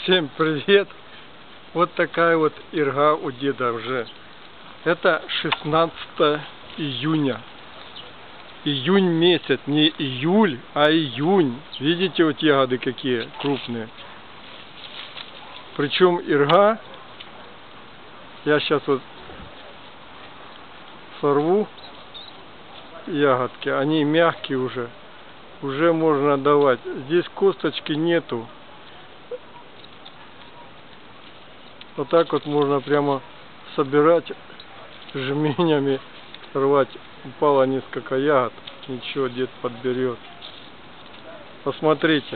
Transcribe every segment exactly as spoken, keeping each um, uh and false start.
Всем привет! Вот такая вот ирга у деда уже. Это шестнадцатое июня. Июнь месяц, не июль, а июнь. Видите, вот ягоды какие крупные. Причем ирга, я сейчас вот сорву ягодки, они мягкие уже. Уже можно давать. Здесь косточки нету. Вот так вот можно прямо собирать жменями, рвать. Упало несколько ягод. Ничего, дед подберет. Посмотрите.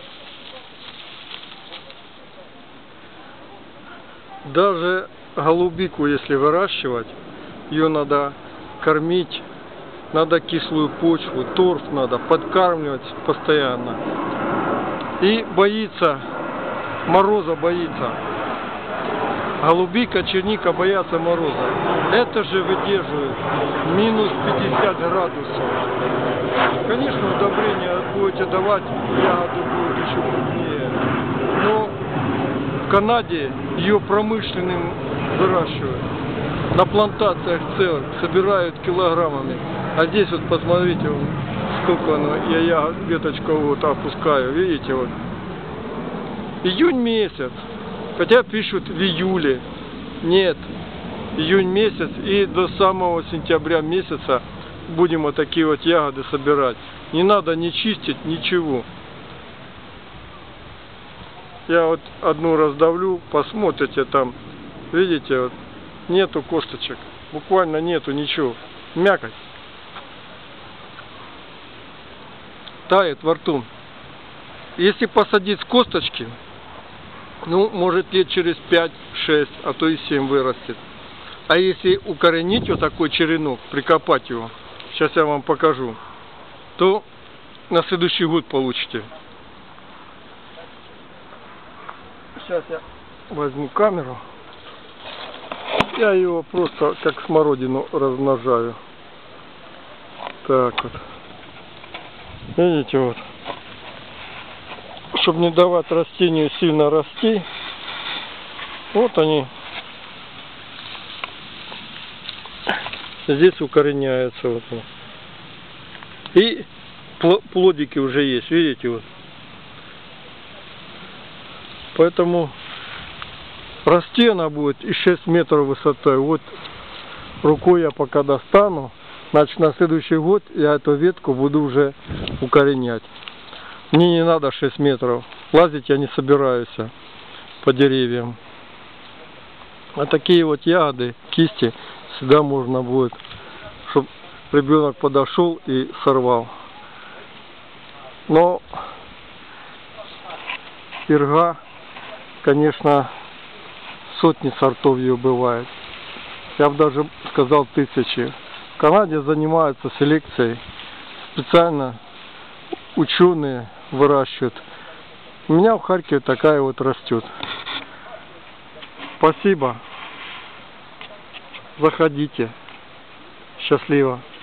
Даже голубику, если выращивать, ее надо кормить. Надо кислую почву, торф надо подкармливать постоянно. И боится, мороза боится. Голубика, черника боятся мороза. Это же выдерживает минус пятьдесят градусов. Конечно, удобрения будете давать, ягоды будут еще крупнее. Но в Канаде ее промышленным выращивают. На плантациях целых собирают килограммами. А здесь вот посмотрите, сколько оно, я, я веточку вот опускаю, видите, вот. Июнь месяц. Хотя пишут в июле. Нет. Июнь месяц, и до самого сентября месяца будем вот такие вот ягоды собирать. Не надо не чистить, ничего. Я вот одну раздавлю, посмотрите там. Видите, вот нету косточек. Буквально нету ничего. Мякоть. Тает во рту. Если посадить с косточки, ну, может лет через пять-шесть, а то и семь вырастет. А если укоренить вот такой черенок, прикопать его, сейчас я вам покажу, то на следующий год получите. Сейчас я возьму камеру. Я его просто как смородину размножаю. Так вот. Видите, вот. Чтобы не давать растению сильно расти, вот они здесь укореняются. Вот. И плодики уже есть, видите, вот. Поэтому расти она будет и шесть метров высотой. Вот рукой я пока достану, значит на следующий год я эту ветку буду уже укоренять. Мне не надо шесть метров. Лазить я не собираюсь по деревьям. А такие вот ягоды, кисти, всегда можно будет, чтобы ребенок подошел и сорвал. Но ирга, конечно, сотни сортов ее бывает. Я бы даже сказал тысячи. В Канаде занимаются селекцией. Специально ученые выращивают. У меня в Харькове такая вот растет. Спасибо. Заходите. Счастливо.